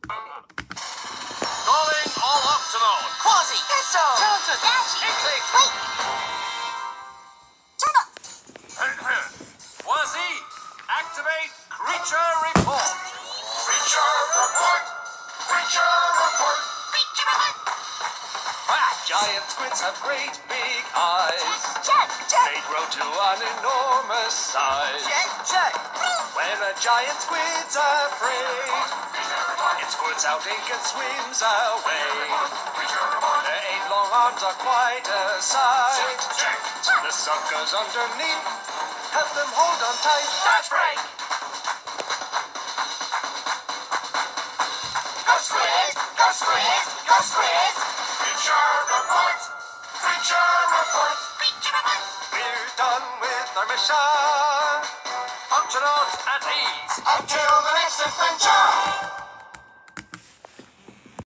Calling all Octonauts. Quasi! Eso! Jojo! Dashi! Inkling! Wait! Turbo! Quasi, activate creature report. Creature report! Creature report! Creature report! Giant squids have great big eyes. Check! Check! They grow to an enormous size. Check! Check! When a giant squid's afraid, it squirts out ink and swims away. Their 8 long arms are quite a sight. The suckers underneath have them hold on tight. That's right! Go Squid! Go Squid! Go Squid! Creature report! Creature report! Creature report! We're done with our mission. Octonauts at ease. Until the